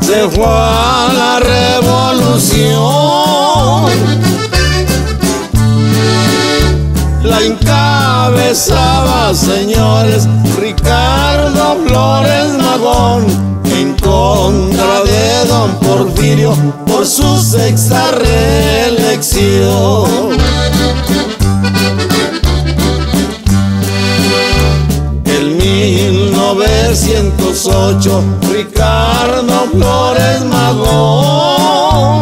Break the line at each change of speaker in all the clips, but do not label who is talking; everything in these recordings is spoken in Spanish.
se fue a la revolución. La encabezaba, señores, Ricardo Flores Magón, en contra de don Porfirio por su sexta reelección. En 1908, Ricardo Flores Magón,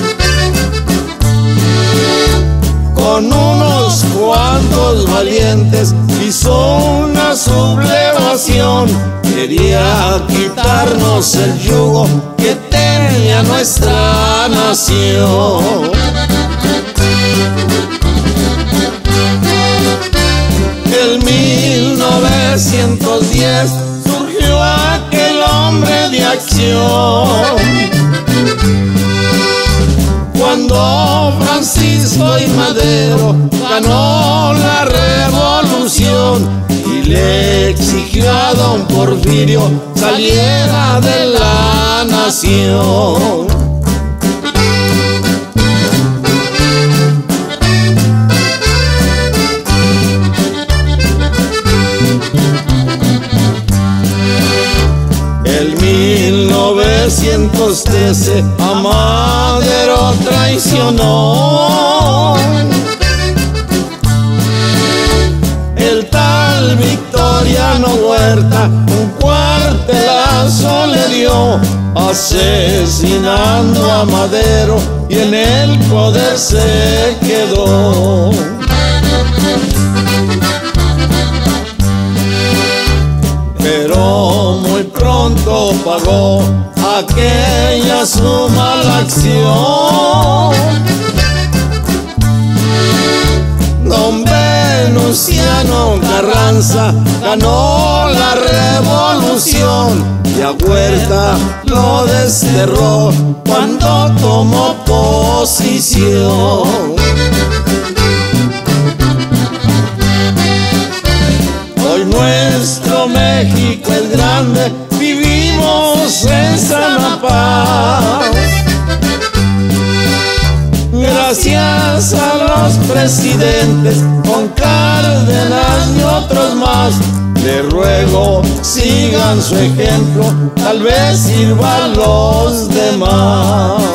con unos cuantos valientes, hizo una sublevación. Quería quitarnos el yugo que tenía nuestra nación. En 1910 surgió aquel hombre de acción, cuando Francisco y Madero ganó la revolución y le exigió a don Porfirio saliera de la nación. En 1913 a Madero traicionó el tal Victoriano Huerta, un cuartelazo le dio, asesinando a Madero y en el poder se quedó. Pero muy pronto pagó aquella su mala acción. Don Venustiano Carranza ganó la revolución y a Huerta lo desterró cuando tomó posición. Hoy nuestro México es grande, vivimos en sana paz, gracias a los presidentes, con Cárdenas y otros más. Les ruego sigan su ejemplo, tal vez sirva a los demás.